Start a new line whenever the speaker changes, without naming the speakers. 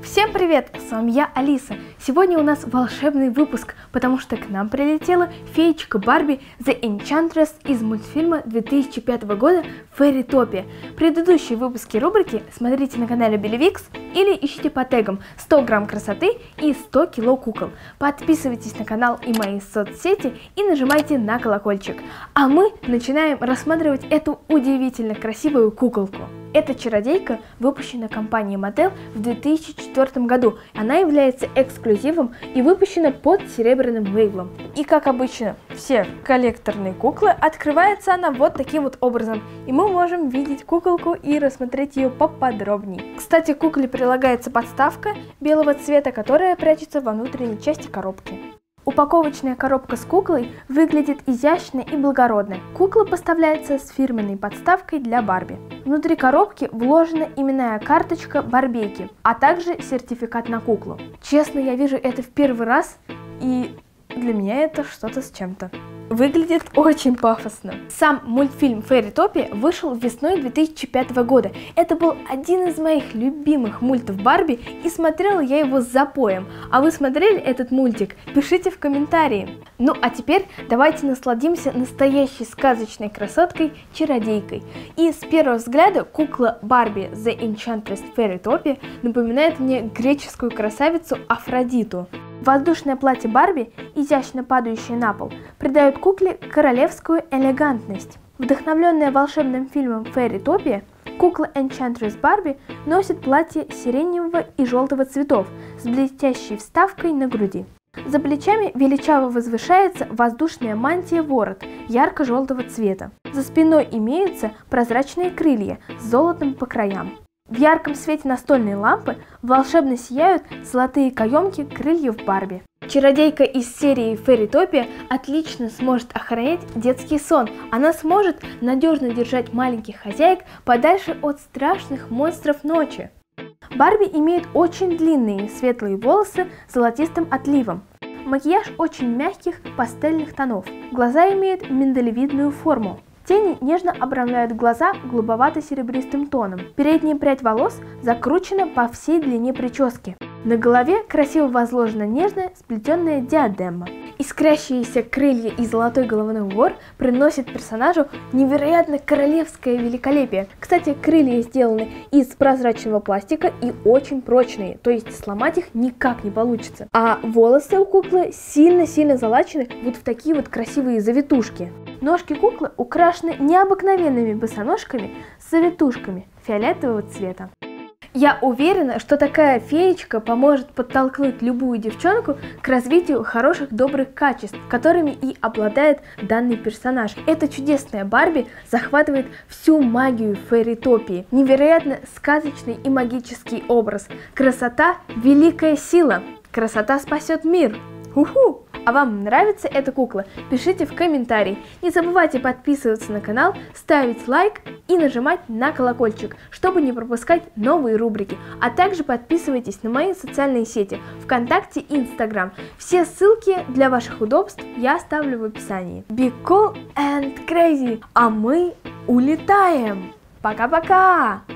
Всем привет! С вами я, Алиса. Сегодня у нас волшебный выпуск, потому что к нам прилетела феечка Барби The Enchantress из мультфильма 2005 года Fairytopia. Предыдущие выпуски рубрики смотрите на канале Белевикс или ищите по тегам 100 грамм красоты и 100 кило кукол. Подписывайтесь на канал и мои соцсети и нажимайте на колокольчик. А мы начинаем рассматривать эту удивительно красивую куколку. Эта чародейка выпущена компанией Mattel в 2004 году. Она является эксклюзивом и выпущена под серебряным лейблом. И как обычно, все коллекторные куклы, открывается она вот таким вот образом. И мы можем видеть куколку и рассмотреть ее поподробнее. Кстати, к кукле прилагается подставка белого цвета, которая прячется во внутренней части коробки. Упаковочная коробка с куклой выглядит изящно и благородно. Кукла поставляется с фирменной подставкой для Барби. Внутри коробки вложена именная карточка Барбейки, а также сертификат на куклу. Честно, я вижу это в первый раз, и для меня это что-то с чем-то. Выглядит очень пафосно. Сам мультфильм Fairytopia вышел весной 2005 года. Это был один из моих любимых мультов Барби, и смотрела я его с запоем. А вы смотрели этот мультик? Пишите в комментарии. Ну а теперь давайте насладимся настоящей сказочной красоткой-чародейкой. И с первого взгляда кукла Барби The Enchantress Fairytopia напоминает мне греческую красавицу Афродиту. Воздушное платье Барби, изящно падающее на пол, придает кукле королевскую элегантность. Вдохновленная волшебным фильмом Fairytopia, кукла Enchantress Барби носит платье сиреневого и желтого цветов с блестящей вставкой на груди. За плечами величаво возвышается воздушная мантия-ворот ярко-желтого цвета. За спиной имеются прозрачные крылья с золотом по краям. В ярком свете настольной лампы волшебно сияют золотые каемки крыльев Барби. Чародейка из серии Fairytopia отлично сможет охранять детский сон. Она сможет надежно держать маленьких хозяек подальше от страшных монстров ночи. Барби имеет очень длинные светлые волосы с золотистым отливом. Макияж очень мягких пастельных тонов. Глаза имеют миндалевидную форму. Тени нежно обрамляют глаза голубовато-серебристым тоном. Передняя прядь волос закручена по всей длине прически. На голове красиво возложена нежная сплетенная диадема. Искрящиеся крылья и золотой головной убор приносят персонажу невероятно королевское великолепие. Кстати, крылья сделаны из прозрачного пластика и очень прочные, то есть сломать их никак не получится. А волосы у куклы сильно-сильно залачены вот в такие вот красивые завитушки. Ножки куклы украшены необыкновенными босоножками с завитушками фиолетового цвета. Я уверена, что такая феечка поможет подтолкнуть любую девчонку к развитию хороших добрых качеств, которыми и обладает данный персонаж. Эта чудесная Барби захватывает всю магию Fairytopia. Невероятно сказочный и магический образ. Красота – великая сила. Красота спасет мир. Уху! А вам нравится эта кукла? Пишите в комментарии. Не забывайте подписываться на канал, ставить лайк и нажимать на колокольчик, чтобы не пропускать новые рубрики. А также подписывайтесь на мои социальные сети ВКонтакте и Инстаграм. Все ссылки для ваших удобств я оставлю в описании. Be cool and crazy! А мы улетаем! Пока-пока!